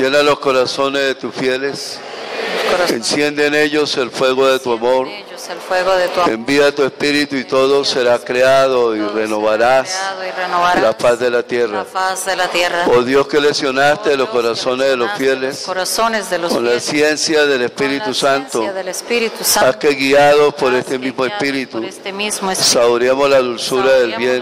Llena los corazones de tus fieles. Enciende en ellos el fuego de tu amor. Envía tu espíritu y todo será creado y renovarás la faz de la tierra. Oh Dios, que lesionaste los corazones de los fieles con la ciencia del Espíritu Santo, haz que guiados por este mismo Espíritu saboreamos la dulzura del bien,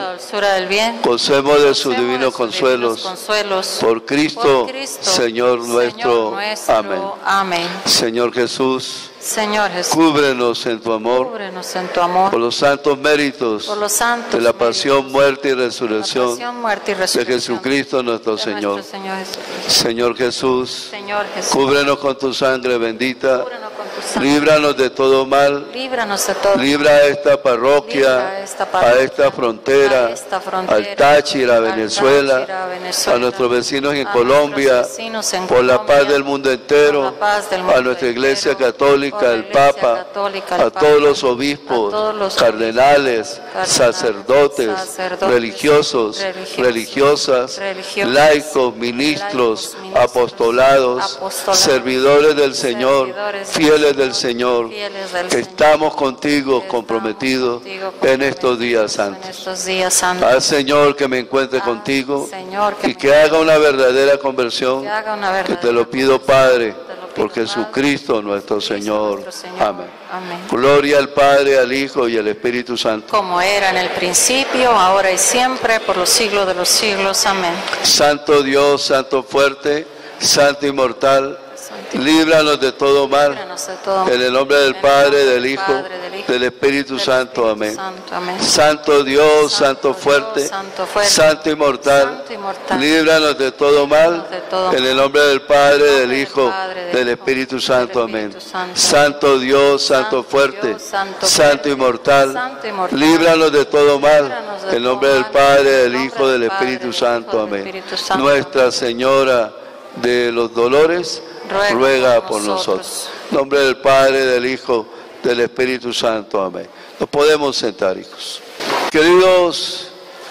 gocemos de sus divinos consuelos. Por Cristo, Señor nuestro. Amén. Señor Jesús, cúbrenos en tu amor, por los santos méritos de la pasión, muerte y resurrección de Jesucristo nuestro Señor. Señor Jesús, cúbrenos con tu sangre bendita, líbranos de todo mal, libra a esta parroquia, a esta frontera, al Táchira, a Venezuela, a nuestros vecinos en Colombia, por la paz del mundo entero, a nuestra Iglesia Católica, al Papa, a todos los obispos, cardenales, sacerdotes, religiosos, religiosas, laicos, ministros, apostolados, servidores del Señor, fieles del Señor, que estamos contigo comprometidos en estos días santos. Haz, Señor, que me encuentre contigo y que haga una verdadera conversión, que te lo pido, Padre, por Jesucristo nuestro Señor. Amén. Gloria al Padre, al Hijo y al Espíritu Santo. Como era en el principio, ahora y siempre, por los siglos de los siglos. Amén. Santo Dios, Santo fuerte, Santo inmortal, líbranos de todo mal, en el nombre del Padre, del Hijo, del Espíritu Santo. Amén. Santo Dios, Santo fuerte, Santo inmortal, líbranos de todo mal, en el nombre del Padre, del Hijo, del Espíritu Santo. Amén. Santo Dios, Santo fuerte, Santo inmortal, líbranos de todo mal, en el nombre del Padre, del Hijo, del Espíritu Santo. Amén. Nuestra Señora de los Dolores, ruega por nosotros. En nombre del Padre, del Hijo, del Espíritu Santo. Amén. Nos podemos sentar, hijos. Queridos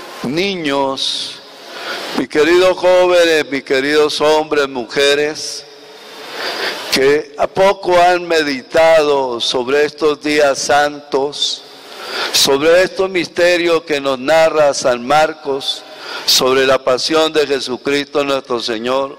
niños, mis queridos jóvenes, mis queridos hombres, mujeres, que a poco han meditado sobre estos días santos, sobre estos misterios que nos narra San Marcos, sobre la pasión de Jesucristo nuestro Señor.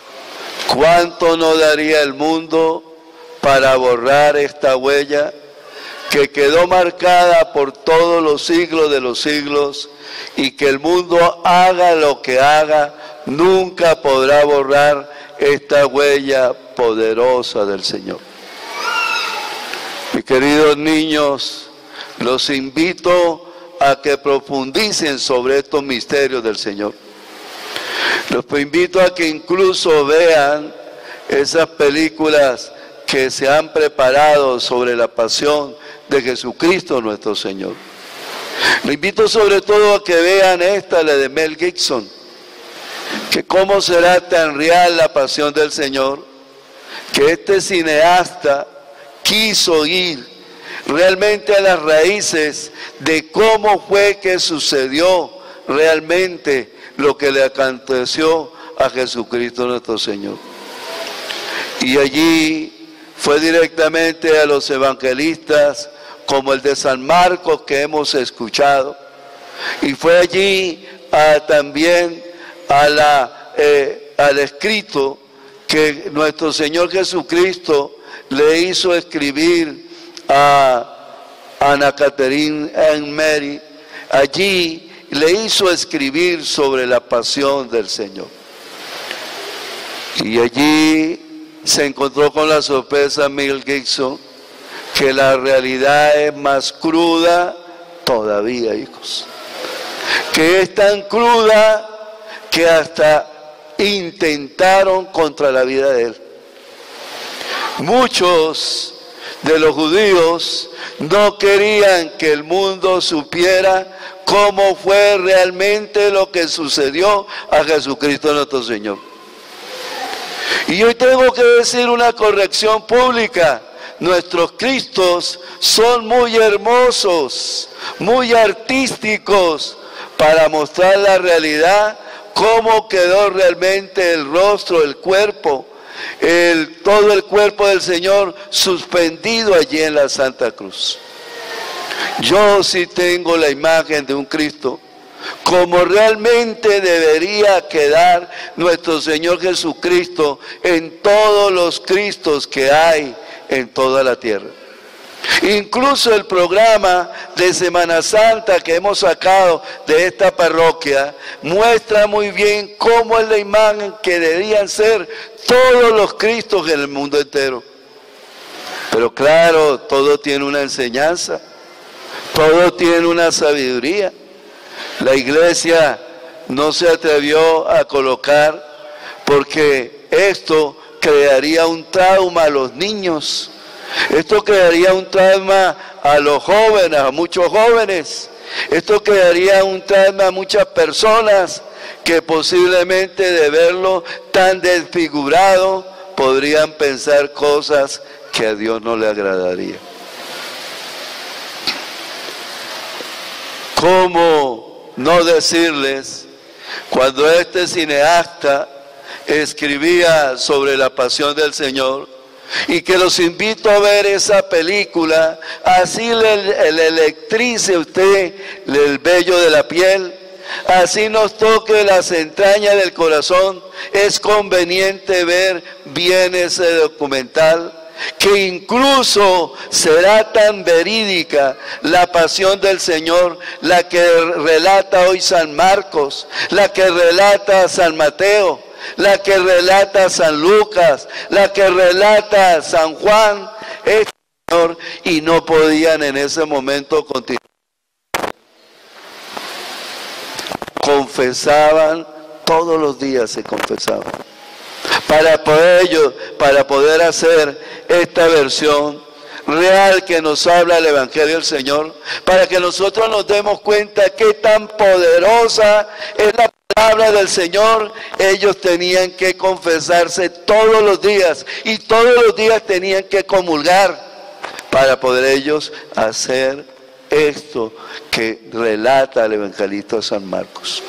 ¿Cuánto no daría el mundo para borrar esta huella que quedó marcada por todos los siglos de los siglos, y que el mundo haga lo que haga, nunca podrá borrar esta huella poderosa del Señor? Mis queridos niños, los invito a que profundicen sobre estos misterios del Señor. Los invito a que incluso vean esas películas que se han preparado sobre la pasión de Jesucristo nuestro Señor. Les invito sobre todo a que vean esta, la de Mel Gibson, que cómo será tan real la pasión del Señor, que este cineasta quiso ir realmente a las raíces de cómo fue que sucedió realmente lo que le aconteció a Jesucristo nuestro Señor. Y allí fue directamente a los evangelistas, como el de San Marcos que hemos escuchado, y fue allí también al escrito que nuestro Señor Jesucristo le hizo escribir a Ana Catherine and Mary. Allí le hizo escribir sobre la pasión del Señor. Y allí se encontró con la sorpresa Mel Gibson, que la realidad es más cruda todavía, hijos. Que es tan cruda que hasta intentaron contra la vida de él. Muchos de los judíos no querían que el mundo supiera cómo fue realmente lo que sucedió a Jesucristo nuestro Señor. Y hoy tengo que decir una corrección pública. Nuestros Cristos son muy hermosos, muy artísticos, para mostrar la realidad cómo quedó realmente el rostro, el cuerpo, todo el cuerpo del Señor suspendido allí en la Santa Cruz. Yo sí tengo la imagen de un Cristo como realmente debería quedar nuestro Señor Jesucristo en todos los Cristos que hay en toda la tierra. Incluso el programa de Semana Santa que hemos sacado de esta parroquia muestra muy bien cómo es la imagen que deberían ser todos los Cristos en el mundo entero. Pero claro, todo tiene una enseñanza, todo tiene una sabiduría. La iglesia no se atrevió a colocar porque esto crearía un trauma a los niños. Esto crearía un trauma a los jóvenes, a muchos jóvenes. Esto crearía un trauma a muchas personas que posiblemente de verlo tan desfigurado podrían pensar cosas que a Dios no le agradaría. ¿Cómo no decirles cuando este cineasta escribía sobre la pasión del Señor? Y que los invito a ver esa película, así le electrice a usted el vello de la piel, así nos toque las entrañas del corazón. Es conveniente ver bien ese documental, que incluso será tan verídica la pasión del Señor, la que relata hoy San Marcos, la que relata San Mateo, la que relata San Lucas, la que relata San Juan, Señor, y no podían en ese momento continuar. Confesaban, todos los días se confesaban. Para poder hacer esta versión real que nos habla el Evangelio del Señor, para que nosotros nos demos cuenta qué tan poderosa es la palabra del Señor. Ellos tenían que confesarse todos los días y todos los días tenían que comulgar para poder ellos hacer esto que relata el evangelista San Marcos.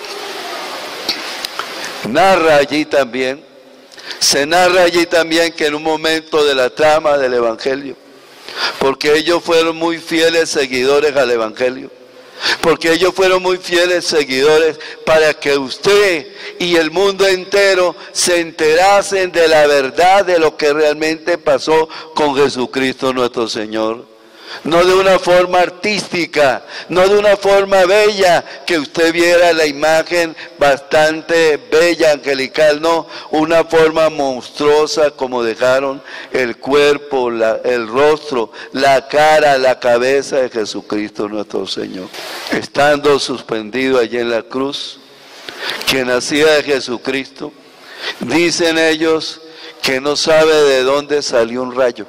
Se narra allí también que en un momento de la trama del evangelio, porque ellos fueron muy fieles seguidores al evangelio, porque ellos fueron muy fieles seguidores para que usted y el mundo entero se enterasen de la verdad de lo que realmente pasó con Jesucristo nuestro Señor. No de una forma artística, no de una forma bella, que usted viera la imagen bastante bella, angelical, no, una forma monstruosa como dejaron el cuerpo, el rostro, la cara, la cabeza de Jesucristo nuestro Señor. Estando suspendido allí en la cruz, que nacía de Jesucristo, dicen ellos que no sabe de dónde salió un rayo,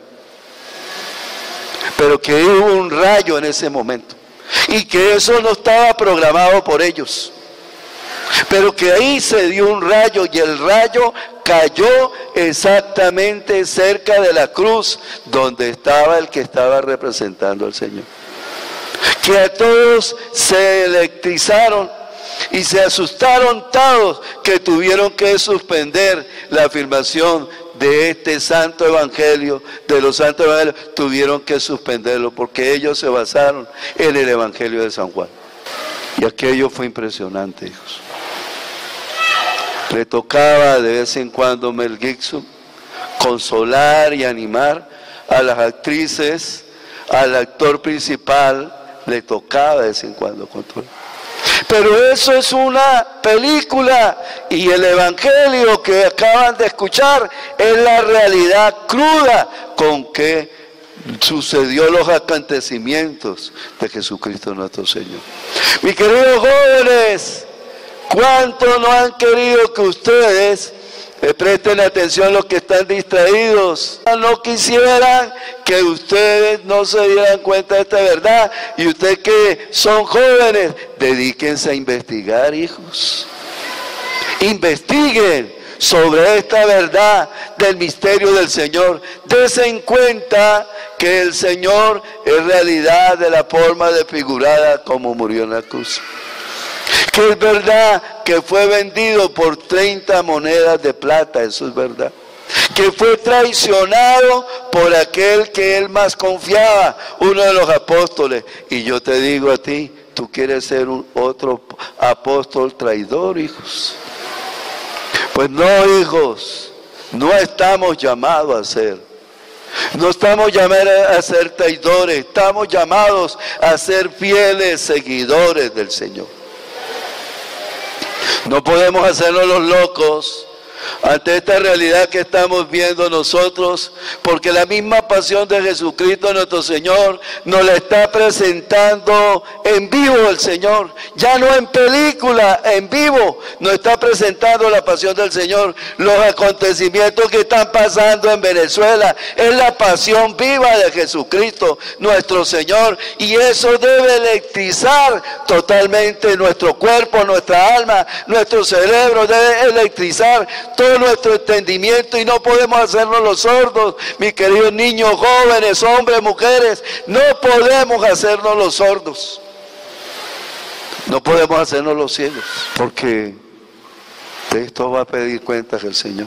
pero que hubo un rayo en ese momento y que eso no estaba programado por ellos, pero que ahí se dio un rayo y el rayo cayó exactamente cerca de la cruz donde estaba el que estaba representando al Señor, que a todos se electrizaron y se asustaron todos, que tuvieron que suspender la afirmación de este santo evangelio, de los santos evangelios, tuvieron que suspenderlo porque ellos se basaron en el evangelio de San Juan. Y aquello fue impresionante, hijos. Le tocaba de vez en cuando Mel Gibson consolar y animar a las actrices, al actor principal, le tocaba de vez en cuando controlar. Pero eso es una película y el evangelio que acaban de escuchar es la realidad cruda con que sucedió los acontecimientos de Jesucristo nuestro Señor. Mis queridos jóvenes, ¿cuánto no han querido que ustedes presten atención a los que están distraídos? No quisieran que ustedes no se dieran cuenta de esta verdad. Y ustedes que son jóvenes, dedíquense a investigar, hijos. Investiguen sobre esta verdad del misterio del Señor. Dense en cuenta que el Señor es realidad de la forma desfigurada como murió en la cruz. Que es verdad que fue vendido por 30 monedas de plata, eso es verdad. Que fue traicionado por aquel que él más confiaba, uno de los apóstoles. Y yo te digo a ti, tú quieres ser otro apóstol traidor, hijos. Pues no, hijos, no estamos llamados a ser. No estamos llamados a ser traidores, estamos llamados a ser fieles seguidores del Señor. No podemos hacernos los locos ante esta realidad que estamos viendo nosotros, porque la misma pasión de Jesucristo nuestro Señor nos la está presentando en vivo el Señor, ya no en película, en vivo nos está presentando la pasión del Señor. Los acontecimientos que están pasando en Venezuela es la pasión viva de Jesucristo nuestro Señor, y eso debe electrizar totalmente nuestro cuerpo, nuestra alma, nuestro cerebro, debe electrizar todo nuestro entendimiento, y no podemos hacernos los sordos, mis queridos niños, jóvenes, hombres, mujeres, no podemos hacernos los sordos, no podemos hacernos los ciegos, porque de esto va a pedir cuentas el Señor.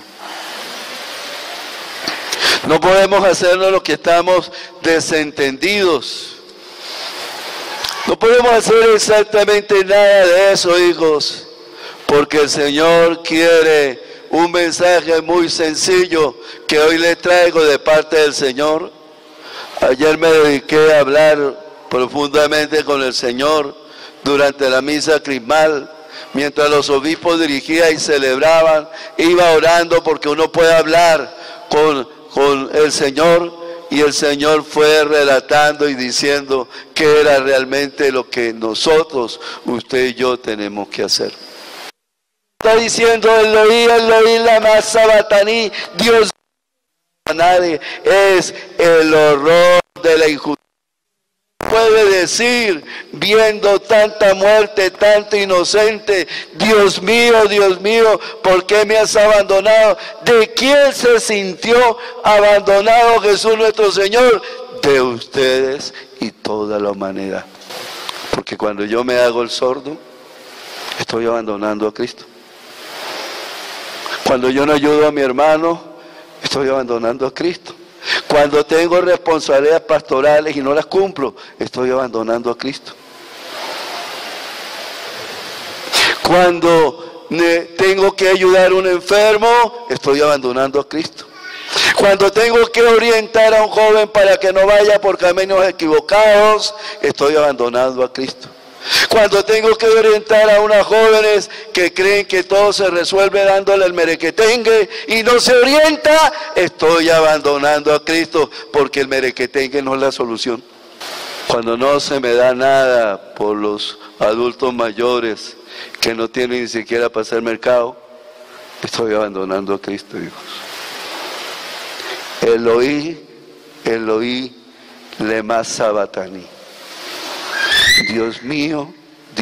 No podemos hacernos los que estamos desentendidos, no podemos hacer exactamente nada de eso, hijos, porque el Señor quiere un mensaje muy sencillo que hoy les traigo de parte del Señor. Ayer me dediqué a hablar profundamente con el Señor durante la misa crismal, mientras los obispos dirigían y celebraban, iba orando, porque uno puede hablar con el Señor, y el Señor fue relatando y diciendo qué era realmente lo que nosotros, usted y yo, tenemos que hacer. Está diciendo Eloí, Eloí, lama sabachthani, Dios a nadie, es el horror de la injusticia. Puede decir, viendo tanta muerte, tanto inocente, Dios mío, ¿por qué me has abandonado? ¿De quién se sintió abandonado Jesús nuestro Señor? De ustedes y toda la humanidad. Porque cuando yo me hago el sordo, estoy abandonando a Cristo. Cuando yo no ayudo a mi hermano, estoy abandonando a Cristo. Cuando tengo responsabilidades pastorales y no las cumplo, estoy abandonando a Cristo. Cuando tengo que ayudar a un enfermo, estoy abandonando a Cristo. Cuando tengo que orientar a un joven para que no vaya por caminos equivocados, estoy abandonando a Cristo. Cuando tengo que orientar a unas jóvenes que creen que todo se resuelve dándole el merequetengue y no se orienta, estoy abandonando a Cristo, porque el merequetengue no es la solución. Cuando no se me da nada por los adultos mayores que no tienen ni siquiera para hacer mercado, estoy abandonando a Cristo, hijos. Eloí, Eloí, lema sabachthani. Dios mío,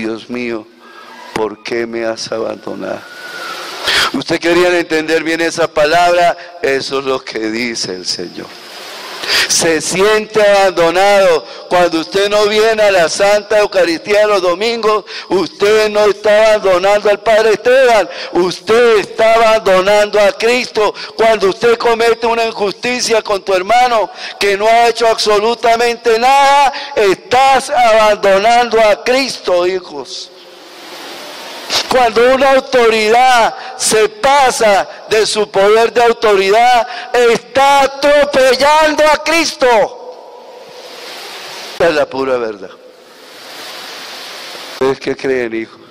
¿por qué me has abandonado? ¿Usted querían entender bien esa palabra? Eso es lo que dice el Señor. Se siente abandonado cuando usted no viene a la Santa Eucaristía los domingos. Usted no está abandonando al Padre Esteban, usted está abandonando a Cristo. Cuando usted comete una injusticia con tu hermano que no ha hecho absolutamente nada, estás abandonando a Cristo, hijos. Cuando una autoridad se pasa de su poder de autoridad, está atropellando a Cristo. Es la pura verdad. ¿Ustedes qué creen, hijos?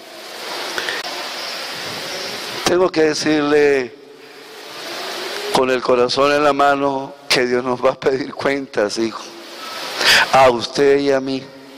Tengo que decirle con el corazón en la mano que Dios nos va a pedir cuentas, hijo, a usted y a mí.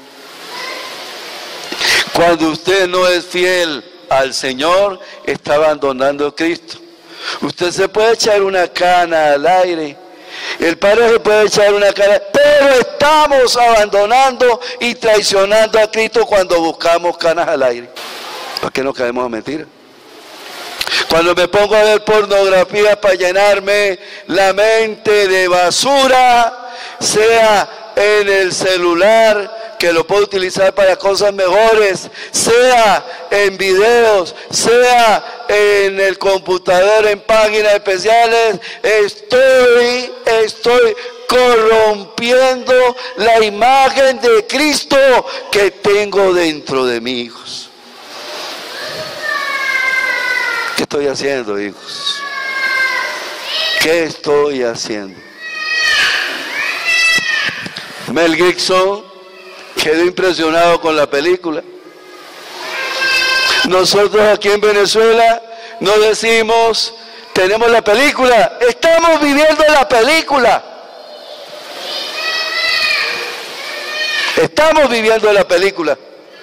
Cuando usted no es fiel al Señor, está abandonando a Cristo. Usted se puede echar una cana al aire, el Padre se puede echar una cana, pero estamos abandonando y traicionando a Cristo cuando buscamos canas al aire. ¿Para qué nos caemos a mentiras? Cuando me pongo a ver pornografía para llenarme la mente de basura, sea en el celular, que lo puedo utilizar para cosas mejores, sea en videos, sea en el computador, en páginas especiales. Estoy corrompiendo la imagen de Cristo que tengo dentro de mí, hijos. ¿Qué estoy haciendo, hijos? ¿Qué estoy haciendo? Mel Gibson quedó impresionado con la película. Nosotros aquí en Venezuela no decimos, tenemos la película, estamos viviendo la película. Estamos viviendo la película.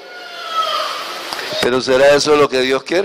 Pero ¿será eso lo que Dios quiere?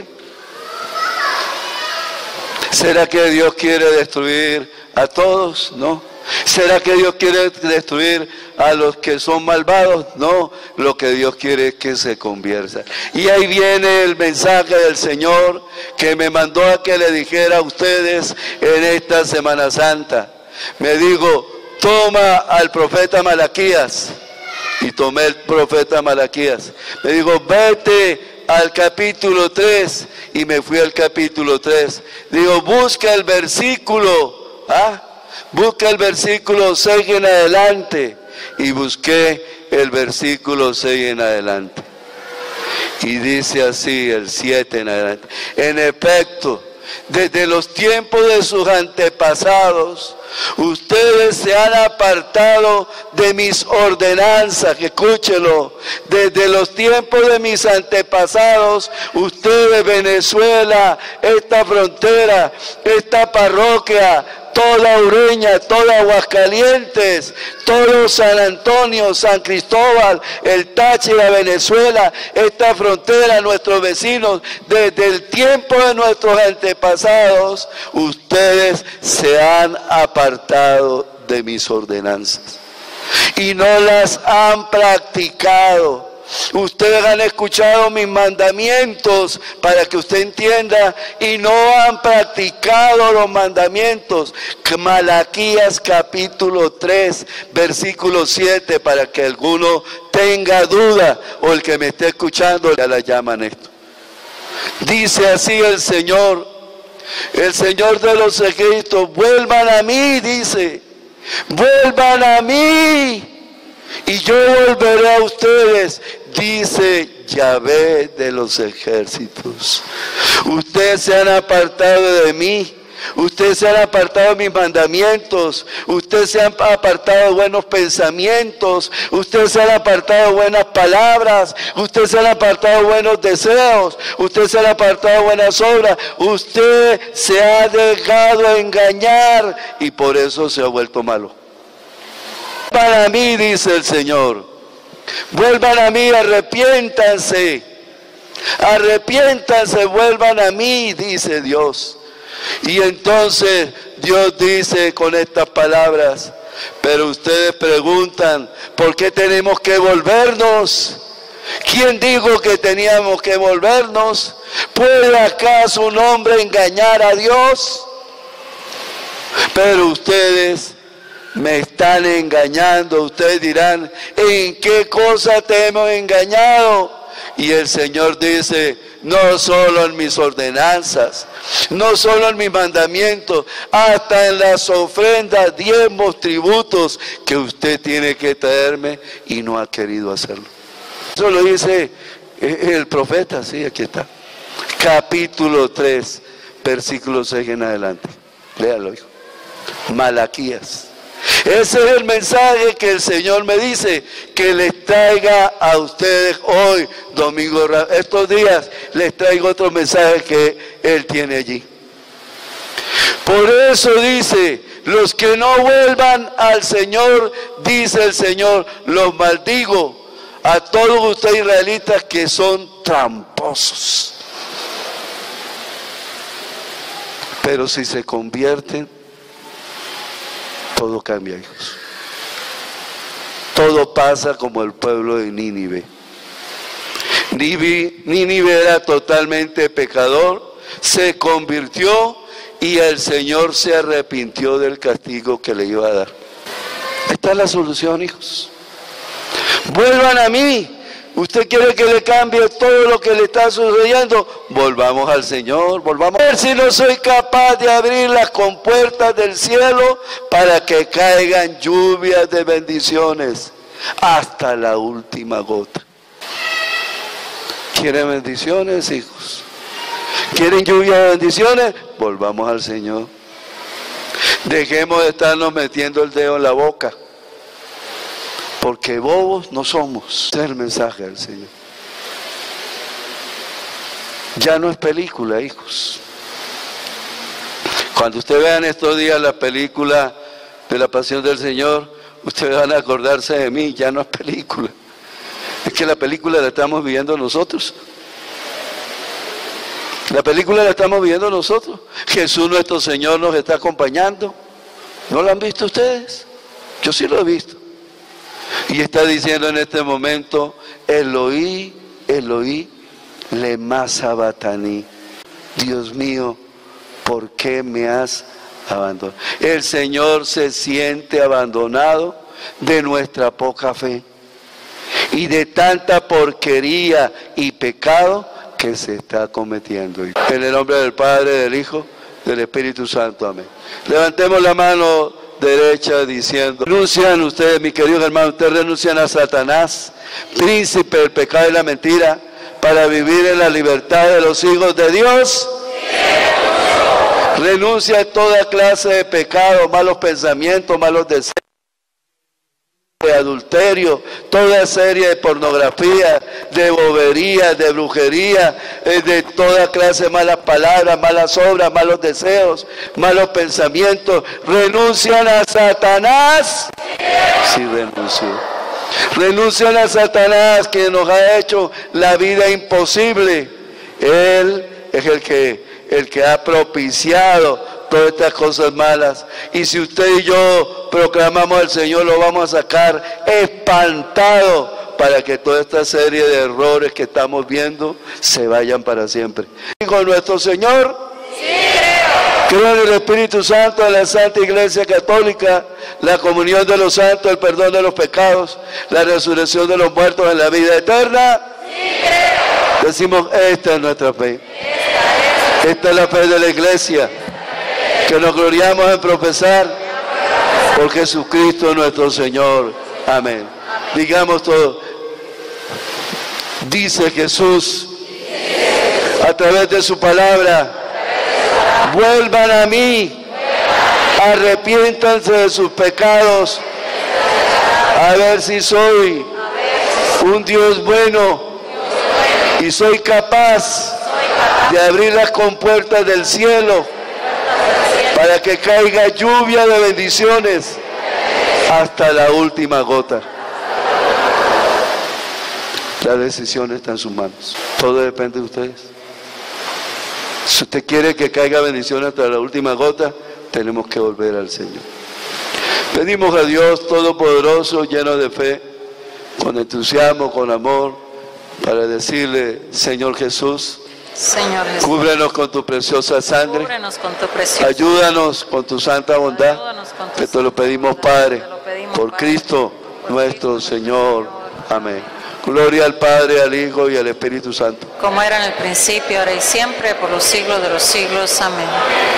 ¿Será que Dios quiere destruir a todos? No. ¿Será que Dios quiere destruir a los que son malvados? No, lo que Dios quiere es que se conviertan. Y ahí viene el mensaje del Señor que me mandó a que le dijera a ustedes en esta Semana Santa. Me dijo, toma al profeta Malaquías. Y tomé el profeta Malaquías. Me dijo, vete al capítulo 3. Y me fui al capítulo 3. Digo, busca el versículo, busca el versículo 6 en adelante. Y busqué el versículo 6 en adelante. Y dice así, el 7 en adelante. En efecto, desde los tiempos de sus antepasados, ustedes se han apartado de mis ordenanzas. Escúchelo. Desde los tiempos de mis antepasados, ustedes, Venezuela, esta frontera, esta parroquia, toda Ureña, toda Aguascalientes, todo San Antonio, San Cristóbal, el Táchira, Venezuela, esta frontera, nuestros vecinos, desde el tiempo de nuestros antepasados, ustedes se han apartado de mis ordenanzas y no las han practicado. Ustedes han escuchado mis mandamientos, para que usted entienda, y no han practicado los mandamientos. Malaquías capítulo 3, versículo 7, para que alguno tenga duda, o el que me esté escuchando ya la llaman esto. Dice así el Señor de los ejércitos, vuelvan a mí, dice, vuelvan a mí, y yo volveré a ustedes, dice Yahvé de los ejércitos. Ustedes se han apartado de mí, ustedes se han apartado de mis mandamientos, ustedes se han apartado de buenos pensamientos, ustedes se han apartado de buenas palabras, ustedes se han apartado de buenos deseos, ustedes se han apartado de buenas obras, usted se ha dejado engañar y por eso se ha vuelto malo. Para mí, dice el Señor, vuelvan a mí, arrepiéntanse, vuelvan a mí, dice Dios. Y entonces Dios dice con estas palabras, pero ustedes preguntan, ¿por qué tenemos que volvernos? ¿Quién dijo que teníamos que volvernos? ¿Puede acaso un hombre engañar a Dios? Pero ustedes me están engañando. Ustedes dirán, ¿en qué cosa te hemos engañado? Y el Señor dice, no solo en mis ordenanzas, no solo en mis mandamientos, hasta en las ofrendas, diezmos, tributos que usted tiene que traerme y no ha querido hacerlo. Eso lo dice el profeta, sí, aquí está. Capítulo 3, versículo 6 en adelante. Léalo, hijo. Malaquías. Ese es el mensaje que el Señor me dice que les traiga a ustedes hoy, domingo. Estos días les traigo otro mensaje que Él tiene allí. Por eso dice, los que no vuelvan al Señor, dice el Señor, los maldigo a todos ustedes israelitas que son tramposos. Pero si se convierten, todo cambia, hijos. Todo pasa como el pueblo de Nínive. Nínive era totalmente pecador, se convirtió y el Señor se arrepintió del castigo que le iba a dar. Esta es la solución, hijos. Vuelvan a mí. ¿Usted quiere que le cambie todo lo que le está sucediendo? Volvamos al Señor, volvamos. A ver si no soy capaz de abrir las compuertas del cielo para que caigan lluvias de bendiciones hasta la última gota. ¿Quieren bendiciones, hijos? ¿Quieren lluvia de bendiciones? Volvamos al Señor. Dejemos de estarnos metiendo el dedo en la boca. Porque bobos no somos. Este es el mensaje del Señor. Ya no es película, hijos. Cuando ustedes vean estos días la película de la Pasión del Señor, ustedes van a acordarse de mí. Ya no es película. Es que la película la estamos viviendo nosotros. La película la estamos viviendo nosotros. Jesús nuestro Señor nos está acompañando. ¿No lo han visto ustedes? Yo sí lo he visto. Y está diciendo en este momento, Eloí, Eloí, lema sabachthani. Dios mío, ¿por qué me has abandonado? El Señor se siente abandonado de nuestra poca fe y de tanta porquería y pecado que se está cometiendo. En el nombre del Padre, del Hijo, del Espíritu Santo. Amén. Levantemos la mano derecha diciendo, renuncian ustedes, mis queridos hermanos, ustedes renuncian a Satanás, príncipe del pecado y la mentira, para vivir en la libertad de los hijos de Dios. Renuncia a toda clase de pecado, malos pensamientos, malos deseos, de adulterio, toda serie de pornografía, de bobería, de brujería, de toda clase de malas palabras, malas obras, malos deseos, malos pensamientos. ¿Renuncian a Satanás? Sí, renunció. Renuncian a Satanás, que nos ha hecho la vida imposible. Él es el que ha propiciado todas estas cosas malas. Y si usted y yo proclamamos al Señor, lo vamos a sacar espantado para que toda esta serie de errores que estamos viendo se vayan para siempre. Con nuestro Señor, sí, creo en el Espíritu Santo, en la Santa Iglesia Católica, la comunión de los santos, el perdón de los pecados, la resurrección de los muertos en la vida eterna. Sí, creo. Decimos, esta es nuestra fe. Esta es la fe de la Iglesia, que nos gloriamos en profesar por Jesucristo nuestro Señor. Amén. Digamos todo. Dice Jesús a través de su palabra, vuelvan a mí, arrepiéntanse de sus pecados, a ver si soy un Dios bueno y soy capaz de abrir las compuertas del cielo para que caiga lluvia de bendiciones hasta la última gota. La decisión está en sus manos. Todo depende de ustedes. Si usted quiere que caiga bendición hasta la última gota, tenemos que volver al Señor. Pedimos a Dios Todopoderoso, lleno de fe, con entusiasmo, con amor, para decirle, Señor Jesús, cúbrenos con tu preciosa sangre, ayúdanos con tu santa bondad, que te lo pedimos, Padre, por Cristo nuestro Señor. Amén. Gloria al Padre, al Hijo y al Espíritu Santo. Como era en el principio, ahora y siempre, por los siglos de los siglos. Amén.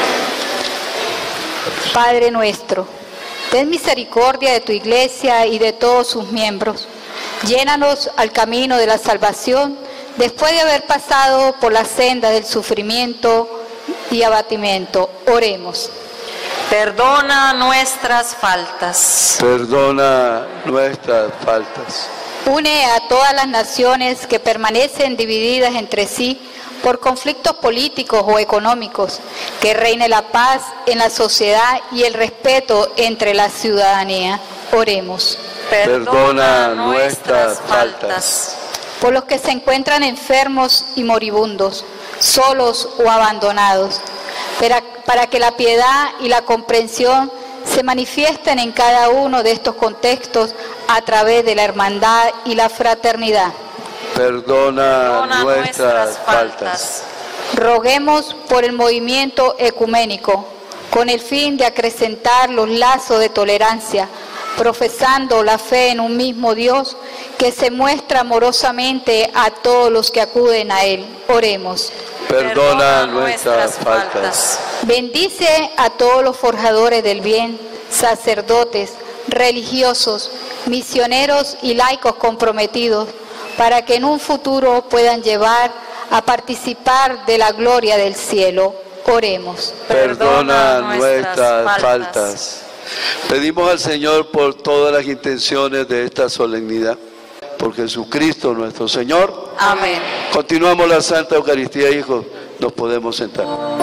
Padre nuestro, ten misericordia de tu Iglesia y de todos sus miembros. Llénanos al camino de la salvación, después de haber pasado por la senda del sufrimiento y abatimiento. Oremos. Perdona nuestras faltas. Perdona nuestras faltas. Une a todas las naciones que permanecen divididas entre sí por conflictos políticos o económicos, que reine la paz en la sociedad y el respeto entre la ciudadanía. Oremos. Perdona nuestras faltas. Por los que se encuentran enfermos y moribundos, solos o abandonados, para que la piedad y la comprensión se manifiesten en cada uno de estos contextos a través de la hermandad y la fraternidad. Perdona nuestras faltas. Roguemos por el movimiento ecuménico, con el fin de acrecentar los lazos de tolerancia, profesando la fe en un mismo Dios que se muestra amorosamente a todos los que acuden a Él. Oremos. Perdona nuestras faltas. Bendice a todos los forjadores del bien, sacerdotes, religiosos, misioneros y laicos comprometidos, para que en un futuro puedan llevar a participar de la gloria del cielo. Oremos. Perdona nuestras faltas. Pedimos al Señor por todas las intenciones de esta solemnidad. Por Jesucristo nuestro Señor. Amén. Continuamos la Santa Eucaristía, hijos. Nos podemos sentar.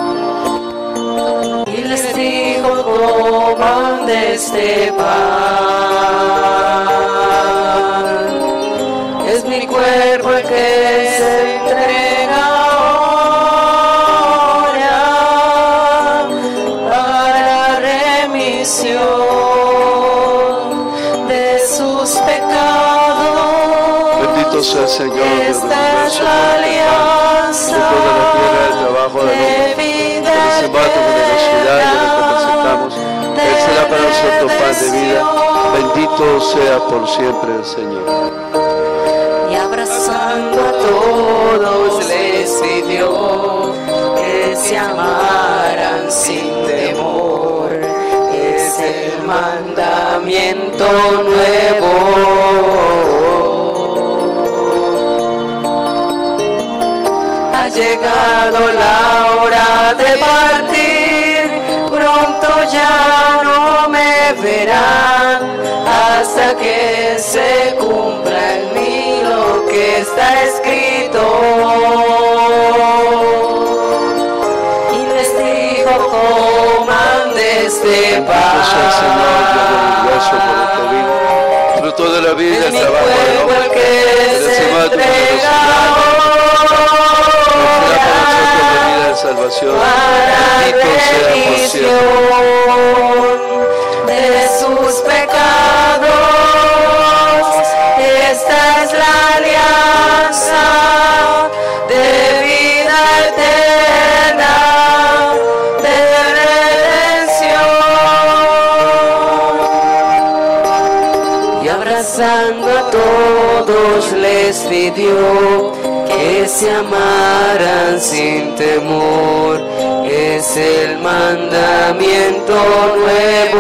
Y les dijo: coman de este pan. Es mi cuerpo el que se entrega ahora para remisión de sus pecados. Bendito sea el Señor. Esta es la alianza de vida eterna. Él será para nosotros pan de vida. Bendito sea por siempre el Señor. Y abrazando a todos les pidió que se amaran sin temor. Es el mandamiento nuevo. Ha llegado la hora de partir, pronto ya no me verán, hasta que se cumpla en mí lo que está escrito. Y les dijo: coman de este pan. Fruto de la vida, es mi cuerpo el que se entrega salvación, para remisión de sus pecados. Esta es la alianza de vida eterna, de redención. Y abrazando a todos les pidió que se amaran sin temor. Es el mandamiento nuevo.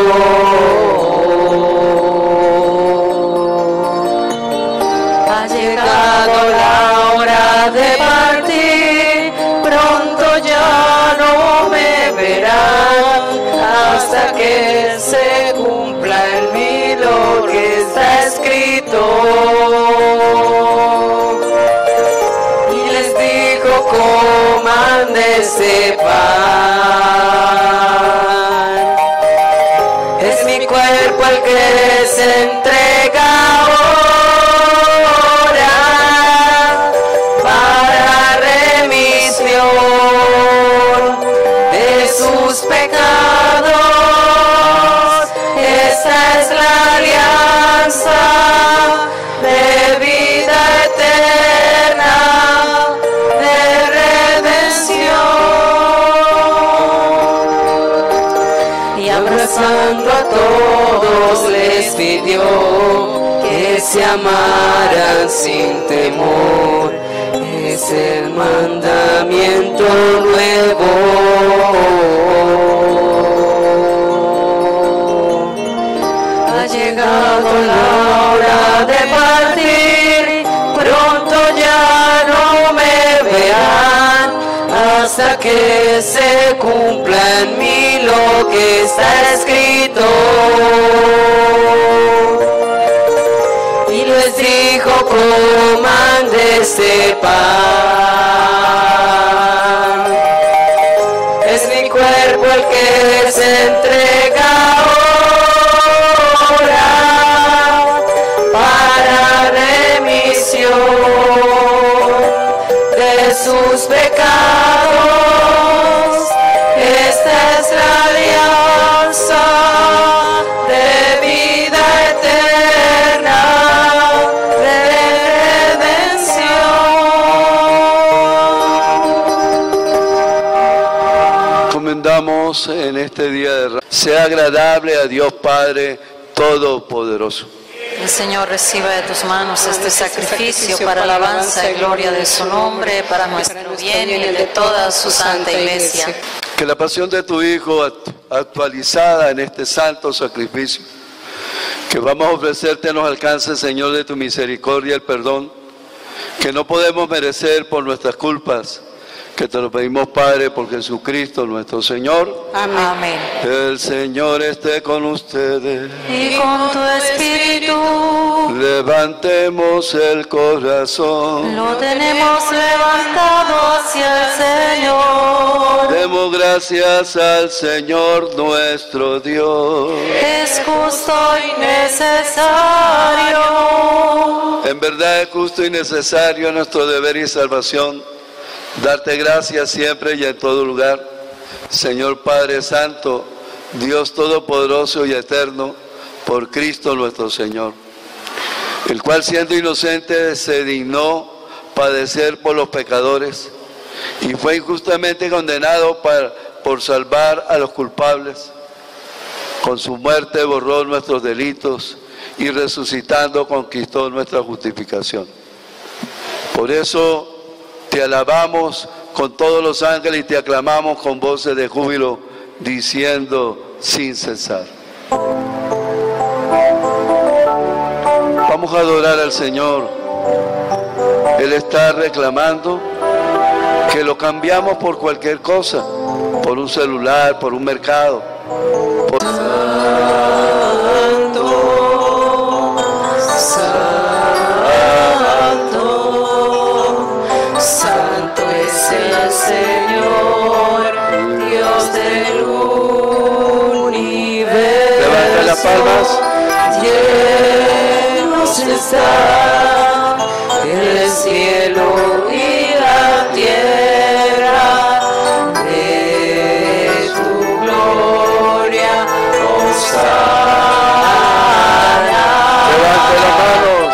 Ha llegado la hora de partir, pronto ya no me verán, hasta que se cumpla en mí lo que está escrito. Coman de ese pan. Es mi cuerpo el que se entrega ahora para remisión de sus pecados. Esta es la alianza de vida eterna, abrazando a todos les pidió que se amaran sin temor. Es el mandamiento nuevo. Ha llegado la hora de partir, pronto ya no me vean, hasta que se cumpla en mí lo que está escrito. Y les dijo: coman de este pan. Es mi cuerpo el que se entrega ahora para remisión de sus pecados. Esta es la alianza de vida eterna, de redención. Comendamos en este día de sea agradable a Dios Padre Todopoderoso. El Señor reciba de tus manos este sacrificio para alabanza y gloria de su nombre, para nuestro bien y el de toda su santa iglesia. Que la pasión de tu Hijo, actualizada en este santo sacrificio que vamos a ofrecerte, nos alcance, Señor, de tu misericordia, el perdón que no podemos merecer por nuestras culpas, que te lo pedimos, Padre, por Jesucristo nuestro Señor. Amén. El Señor esté con ustedes. Y con tu espíritu. Levantemos el corazón. Lo tenemos levantado hacia el Señor. Demos gracias al Señor nuestro Dios. Es justo y necesario. En verdad es justo y necesario nuestro deber y salvación darte gracias siempre y en todo lugar, Señor Padre Santo, Dios Todopoderoso y Eterno, por Cristo nuestro Señor, el cual siendo inocente se dignó padecer por los pecadores y fue injustamente condenado por salvar a los culpables. Con su muerte borró nuestros delitos y resucitando conquistó nuestra justificación. Por eso te alabamos con todos los ángeles y te aclamamos con voces de júbilo, diciendo sin cesar. Vamos a adorar al Señor. Él está reclamando que lo cambiamos por cualquier cosa, por un celular, por un mercado. Santo es el Señor, Dios del universo. Levanta las palmas. Llenos está el cielo y la tierra de tu gloria. Hosana. Levanta las manos.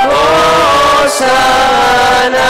Hosana.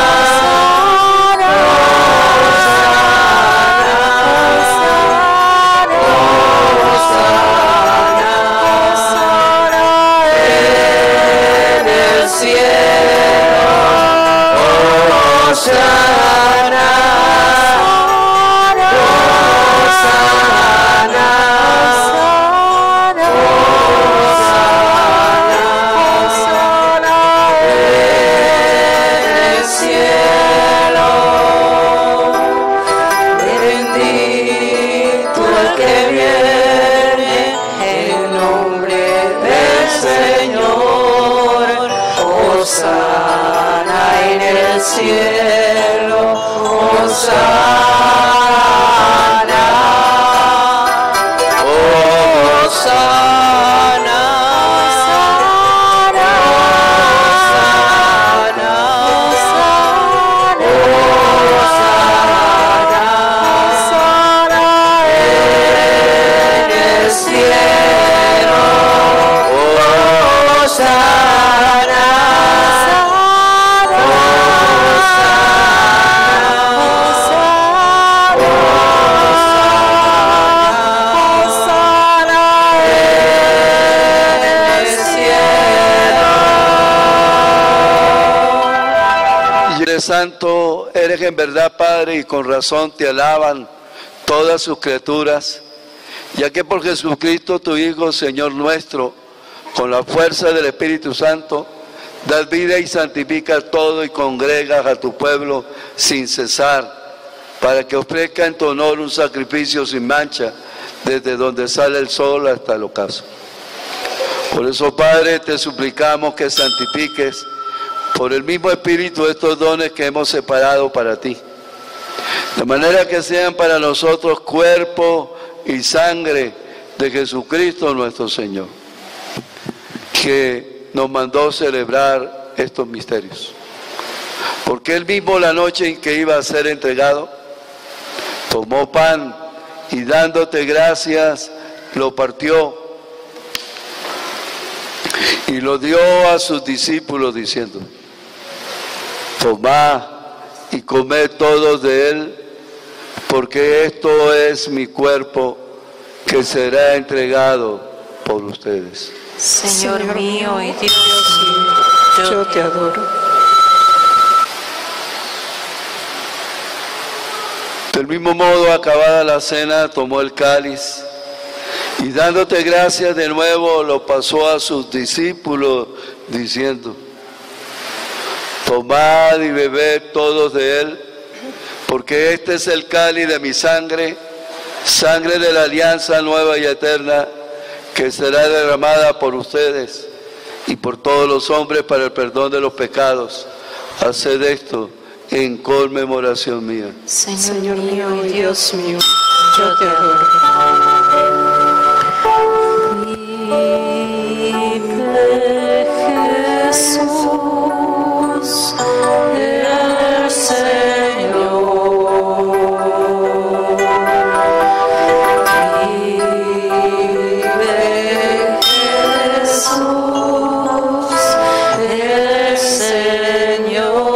Santo eres en verdad, Padre, y con razón te alaban todas sus criaturas, ya que por Jesucristo tu Hijo, Señor nuestro, con la fuerza del Espíritu Santo, das vida y santificas todo y congregas a tu pueblo sin cesar, para que ofrezca en tu honor un sacrificio sin mancha, desde donde sale el sol hasta el ocaso. Por eso, Padre, te suplicamos que santifiques por el mismo Espíritu estos dones que hemos separado para ti, de manera que sean para nosotros cuerpo y sangre de Jesucristo nuestro Señor, que nos mandó celebrar estos misterios. Porque Él mismo, la noche en que iba a ser entregado, tomó pan y dándote gracias, lo partió y lo dio a sus discípulos diciendo: tomad y comed todos de él, porque esto es mi cuerpo que será entregado por ustedes. Señor mío y Dios mío, yo te adoro. Del mismo modo, acabada la cena, tomó el cáliz y dándote gracias de nuevo, lo pasó a sus discípulos, diciendo: tomad y bebed todos de él, porque este es el cáliz de mi sangre, sangre de la alianza nueva y eterna, que será derramada por ustedes y por todos los hombres para el perdón de los pecados. Haced esto en conmemoración mía. Señor mío y Dios mío, yo te adoro. Vive Jesús, el Señor. Vive Jesús, el Señor.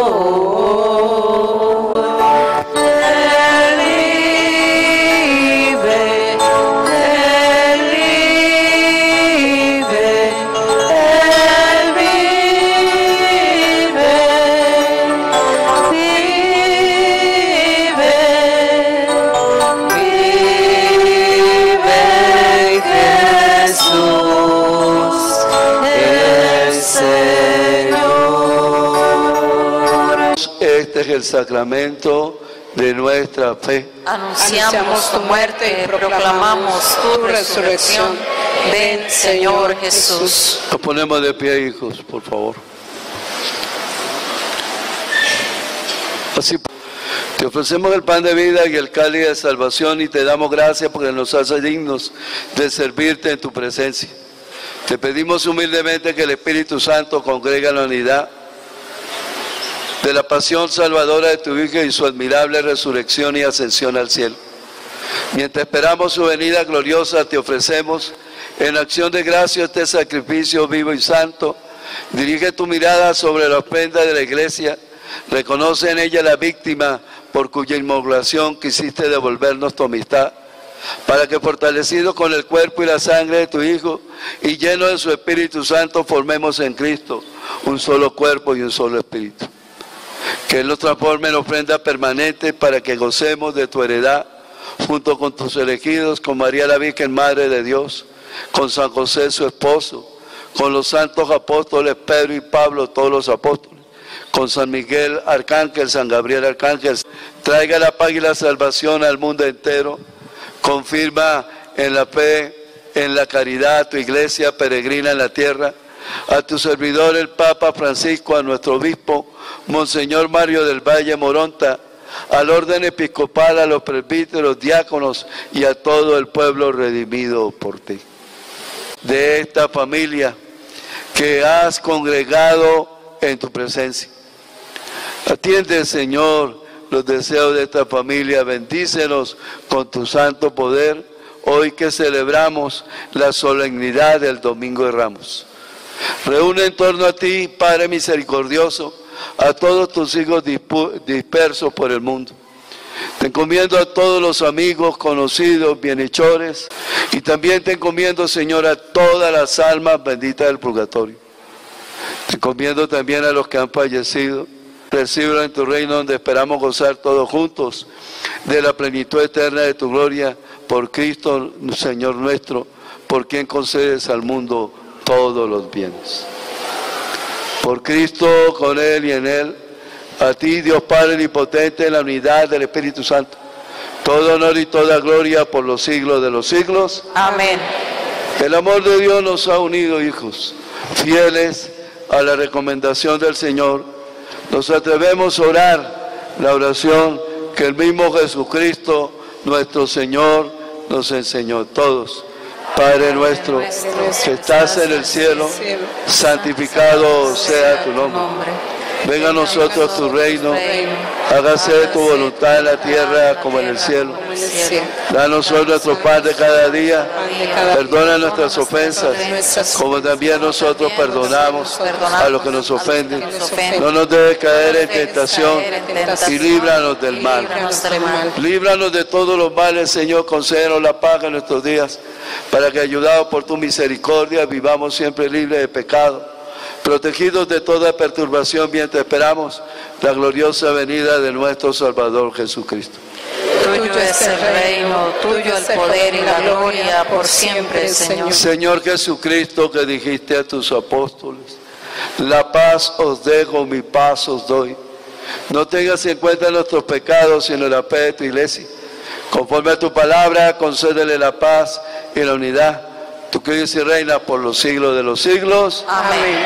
Este es el sacramento de nuestra fe. Anunciamos tu muerte y proclamamos tu resurrección. Ven, Señor Jesús. Nos ponemos de pie, hijos, por favor. Así, te ofrecemos el pan de vida y el cáliz de salvación y te damos gracias porque nos haces dignos de servirte en tu presencia. Te pedimos humildemente que el Espíritu Santo congregue en la unidad de la pasión salvadora de tu Hijo y su admirable resurrección y ascensión al cielo. Mientras esperamos su venida gloriosa, te ofrecemos en acción de gracia este sacrificio vivo y santo. Dirige tu mirada sobre la ofrenda de la iglesia, reconoce en ella la víctima por cuya inmolación quisiste devolvernos tu amistad, para que fortalecidos con el cuerpo y la sangre de tu Hijo y llenos de su Espíritu Santo formemos en Cristo un solo cuerpo y un solo espíritu. Que Él nos transforme en ofrenda permanente para que gocemos de tu heredad junto con tus elegidos, con María la Virgen Madre de Dios, con San José su esposo, con los santos apóstoles Pedro y Pablo, todos los apóstoles, con San Miguel Arcángel, San Gabriel Arcángel. Traiga la paz y la salvación al mundo entero. Confirma en la fe, en la caridad, tu iglesia peregrina en la tierra. A tu servidor el Papa Francisco, a nuestro obispo Monseñor Mario del Valle Moronta, al orden episcopal, a los presbíteros, diáconos y a todo el pueblo redimido por ti. De esta familia que has congregado en tu presencia. Atiende, Señor, los deseos de esta familia, bendícenos con tu santo poder, hoy que celebramos la solemnidad del Domingo de Ramos. Reúne en torno a ti, Padre misericordioso, a todos tus hijos dispersos por el mundo. Te encomiendo a todos los amigos, conocidos, bienhechores, y también te encomiendo, Señor, a todas las almas benditas del purgatorio. Te encomiendo también a los que han fallecido. Recíbelo en tu reino, donde esperamos gozar todos juntos de la plenitud eterna de tu gloria, por Cristo, Señor nuestro, por quien concedes al mundo todos los bienes. Por Cristo, con Él y en Él, a ti, Dios Padre Omnipotente, en la unidad del Espíritu Santo, todo honor y toda gloria por los siglos de los siglos. Amén. El amor de Dios nos ha unido, hijos, fieles a la recomendación del Señor. Nos atrevemos a orar la oración que el mismo Jesucristo, nuestro Señor, nos enseñó. Todos. Padre nuestro, que estás en el cielo, santificado sea tu nombre. Venga a nosotros tu reino. Hágase tu voluntad en la tierra como en el cielo. Danos hoy nuestro pan de cada día. Perdona nuestras ofensas, como también nosotros perdonamos a los que nos ofenden. No nos dejes caer en tentación y líbranos del mal. Líbranos de todos los males, Señor. Concédenos la paz en nuestros días, para que, ayudados por tu misericordia, vivamos siempre libres de pecado, protegidos de toda perturbación, mientras esperamos la gloriosa venida de nuestro Salvador Jesucristo. Tuyo es el reino, tuyo el poder y la gloria por siempre, Señor. Señor Jesucristo, que dijiste a tus apóstoles: la paz os dejo, mi paz os doy. No tengas en cuenta nuestros pecados, sino la fe de tu iglesia. Conforme a tu palabra, concédele la paz y la unidad. Tú que vives y reinas por los siglos de los siglos. Amén.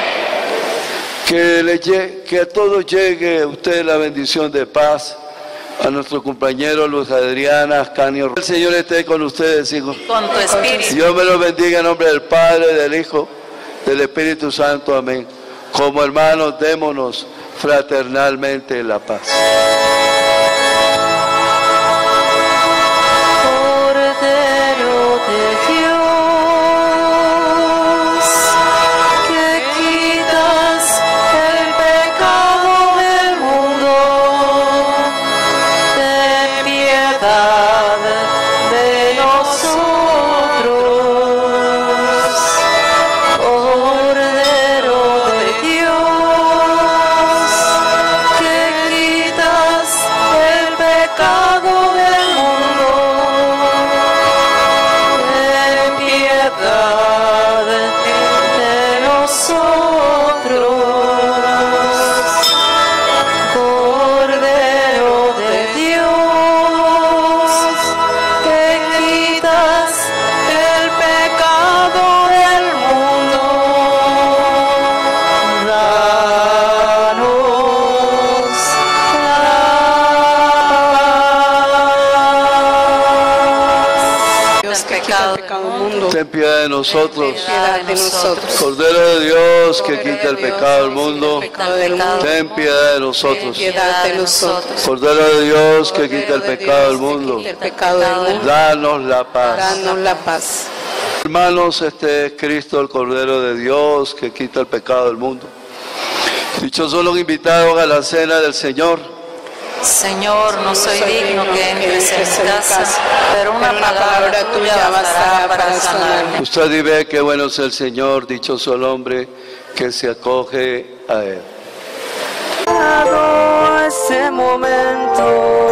Que a todos llegue a usted la bendición de paz. A nuestro compañero Luz Adriana Ascanio. El Señor esté con ustedes, hijos. Con tu espíritu. Dios me los bendiga en nombre del Padre, del Hijo, del Espíritu Santo. Amén. Como hermanos, démonos fraternalmente la paz. Cordero de Dios, que quitas el pecado del mundo, ten piedad de nosotros. Cordero de Dios, que quitas el pecado del mundo, ten piedad de nosotros. Cordero de Dios, que quitas el pecado del mundo, danos la paz. Dios, que quita el pecado del mundo, Ten piedad de nosotros. piedad de nosotros. Cordero de Dios, que quita el pecado del mundo, ten piedad de nosotros. Piedad de nosotros. Cordero de Dios, que quita el pecado del mundo, danos la paz. Danos la paz. Hermanos, este es Cristo, el Cordero de Dios, que quita el pecado del mundo. Dichosos los invitados a la cena del Señor. Señor, no soy digno que entres en mi casa, pero una palabra tuya bastará para sanarme. Usted y ve qué bueno es el Señor, dichoso el hombre que se acoge a Él. Dado ese momento,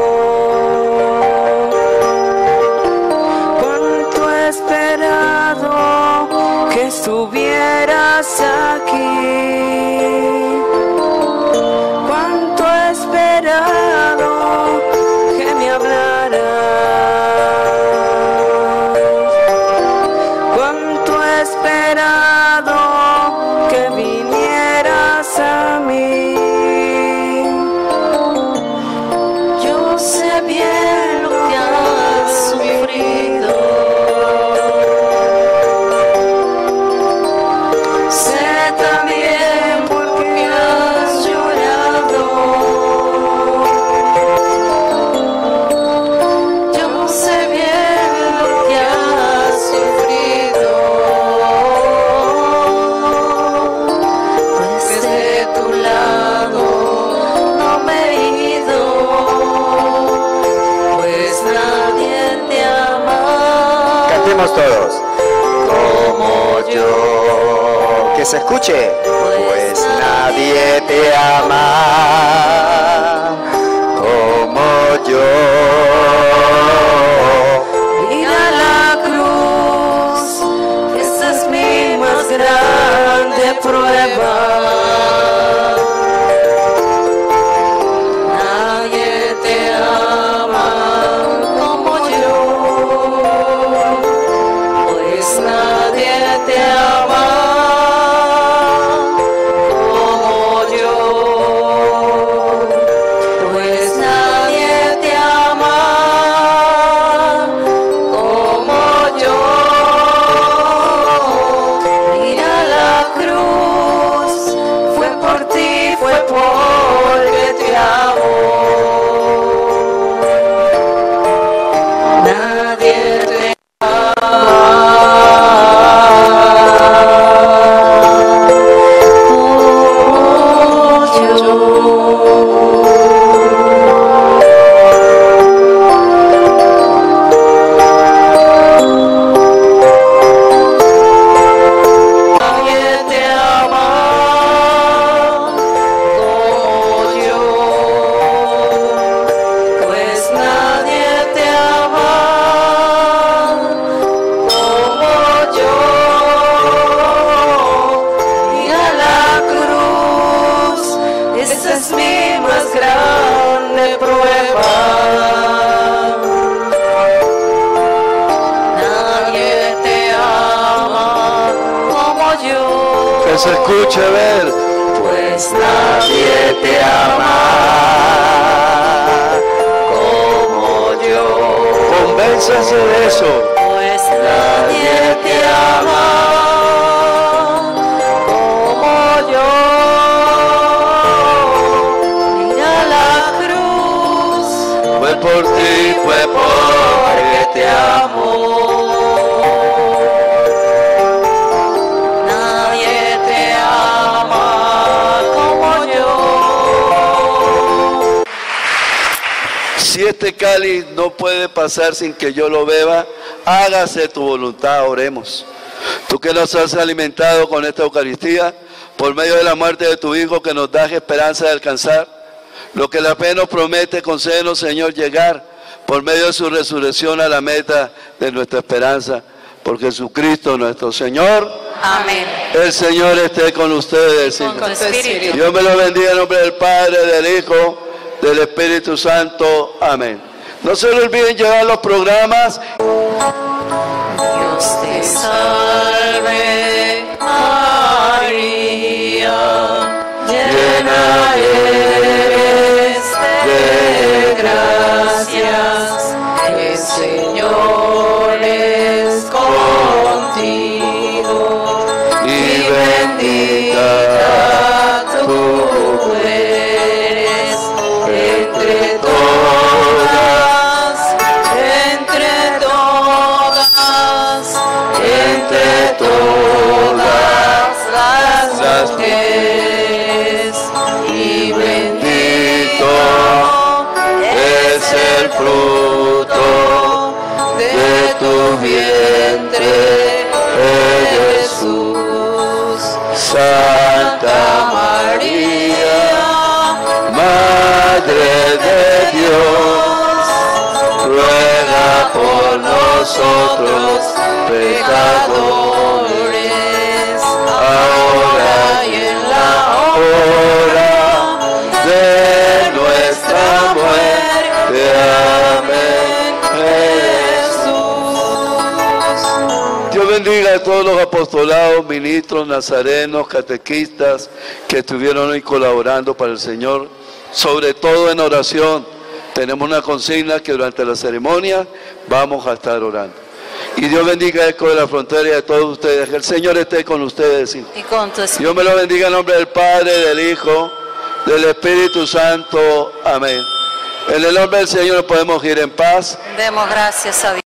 cuánto he esperado que estuvieras aquí. Cuánto he esperado que me hablaras. Cuánto he esperado que vinieras a mí. Yo sé bien lo que has sufrido, sé también por qué has llorado. Yo sé bien lo que has sufrido, pues de tu lado no me he ido, pues nadie te ama Cantemos todos. Como yo. Que se escuche. Pues nadie te ama como yo. Mira la cruz, esa es mi más grande prueba. Nadie te ama como yo, pues nadie te ama como yo, pues nadie te ama como yo. Mira la cruz, fue por ti, fue por Que se escuche ver, pues nadie te ama como yo. Convénzase de eso. Pues nadie te ama como yo. Mira la cruz. Fue por ti, fue porque te amo. Nadie te ama como yo. Si este cáliz no puede pasar sin que yo lo beba, hágase tu voluntad, oremos. Tú que nos has alimentado con esta Eucaristía, por medio de la muerte de tu Hijo, que nos das esperanza de alcanzar lo que la fe nos promete, concédenos, Señor, llegar por medio de su resurrección a la meta de nuestra esperanza. Por Jesucristo nuestro Señor. Amén. El Señor esté con ustedes. Con tu espíritu. Dios me lo bendiga en nombre del Padre, del Hijo, del Espíritu Santo. Amén. No se olviden llevar los programas. Dios te salve, María, llena eres de gracias, el Señor es contigo, y bendita tú eres entre todas, entre todas las mujeres, y bendito es el fruto de tu vientre, Jesús. Santa María, Madre de Dios, ruega por nosotros pecadores, ahora y en la hora de nuestra muerte. Amén. Jesús. Dios bendiga a todos los apostolados, ministros, nazarenos, catequistas que estuvieron hoy colaborando para el Señor, sobre todo en oración. Tenemos una consigna que durante la ceremonia vamos a estar orando. Y Dios bendiga a Eco de la Frontera y a todos ustedes. Que el Señor esté con ustedes. Y con tu espíritu. Dios me lo bendiga en nombre del Padre, del Hijo, del Espíritu Santo. Amén. En el nombre del Señor podemos ir en paz. Demos gracias a Dios.